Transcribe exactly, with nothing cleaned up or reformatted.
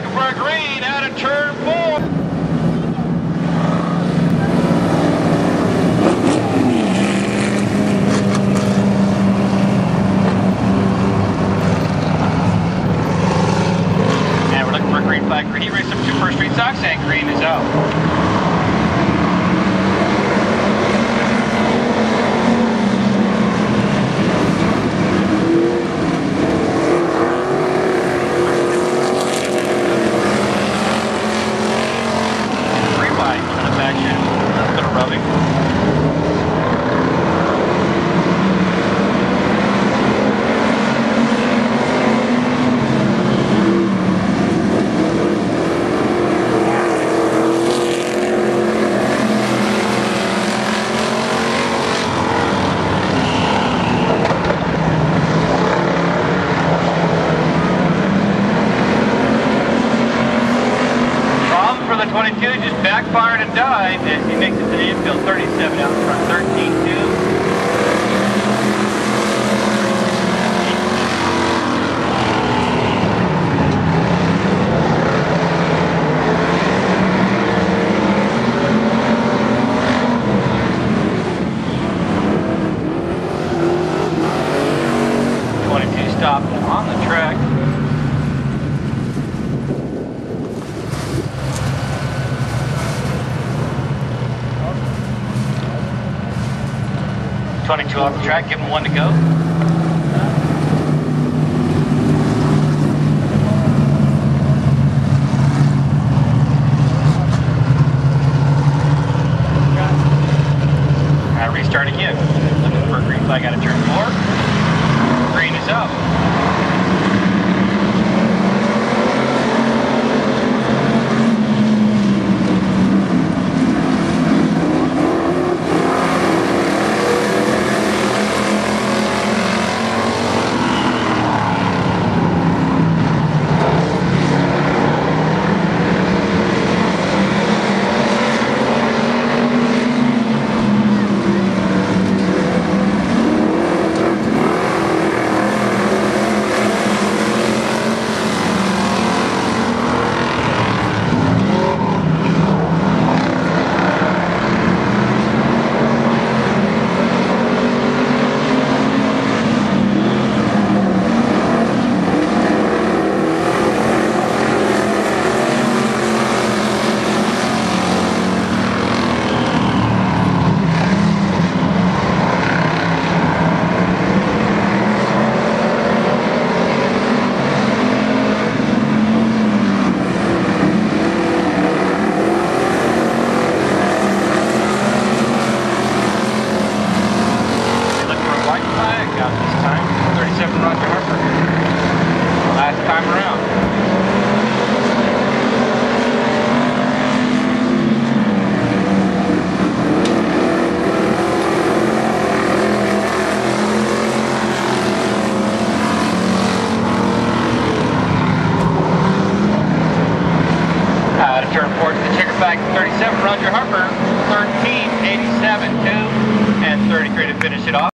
looking for a green out of turn four. And we're looking for a green flag. Heat race up to First Street Sox, and green is out. The twenty-two just backfired and died as he makes it to the infield. thirty-seven out in front, thirteen two. twenty-two stopped on the track. twenty-two off the track, give him one to go. Uh, restart again. Looking for a green flag out of turn four. Green is up. This time, thirty-seven Roger Harper. Last time around. Out of turn four to the checker flag, thirty-seven Roger Harper, thirteen eighty-seven two, and thirty-three to finish it off.